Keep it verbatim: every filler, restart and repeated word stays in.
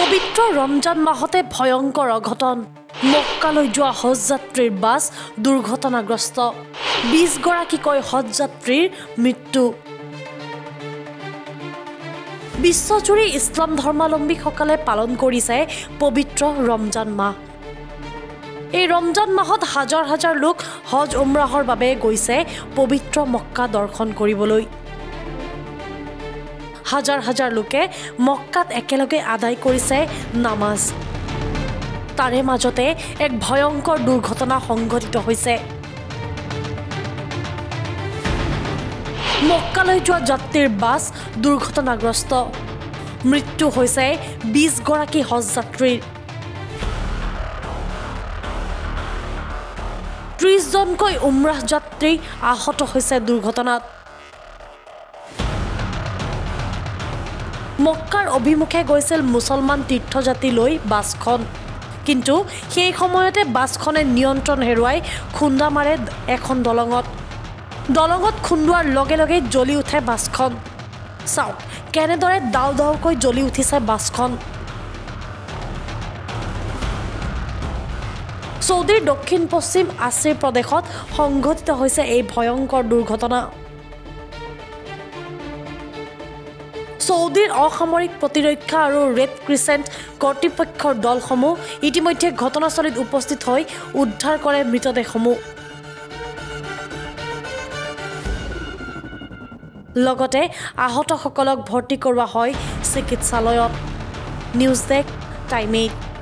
পবিত্ৰ ৰমজান মাহতে ভয়ংকৰ অঘটন মক্কালৈ যোৱা হজ যাত্ৰীৰ বাছ দুৰ্ঘটনাগ্ৰস্ত বিশ গৰাকীকৈ হজ যাত্ৰীৰ মৃত্যু বিশ্বজুৰি ইছলাম ধৰ্মাৱলম্বীসকলে পালন কৰিছে পবিত্ৰ ৰমজান মাহ এই ৰমজান মাহত হাজাৰ হাজাৰ লোক হজ উমৰাহৰ বাবে গৈছে পবিত্ৰ মক্কা দৰ্শন কৰিবলৈ হাজাৰ হাজাৰ লোকে মক্কাত একেলগে আদায় কৰিছে নামাজ তাৰে মাজতে এক ভয়ংকৰ দুৰ্ঘটনা সংঘটিত হৈছে মক্কালৈ যোৱা যাত্ৰীৰ বাছ দুৰ্ঘটনাগ্ৰস্ত মৃত্যু হৈছে বিশ গৰাকী হজ যাত্ৰীৰ ত্ৰিশ জনকৈ উমৰাহ যাত্ৰী আহত হৈছে দুৰ্ঘটনাত মক্কাৰ অভিমুখে গৈছিল মুছলমান তীৰ্থযাত্ৰী লৈ বাছখন কিন্তু সেই সময়তে বাছখনে নিয়ন্ত্ৰণ হেৰুৱাই খুন্দা মাৰে এখন দলঙত দলঙত খুন্দোৱাৰ লগে লগে জ্বলি উঠে বাছখন চাওক কেনেদৰে দাও দাওকৈ জ্বলি উঠিছে বাছখন সৌদিৰ দক্ষিণ পশ্চিম আসিৰ প্ৰদেশত সংঘটিত হৈছে এই ভয়ংকৰ দুৰ্ঘটনা সৌদিৰ অসামৰিক প্ৰতিৰক্ষা আৰু ৰেড ক্ৰিচেণ্ট কৰ্তৃপক্ষৰ দলসমূহ ইতিমধ্যে ঘটনাস্থলীত উপস্থিত হৈ উদ্ধাৰ কৰে মৃতদেহসমূহ লগতে আহতসকলক ভৰ্তি কৰোৱা হয় চিকিৎসালয়ত নিউজ ডেস্ক টাইম এইট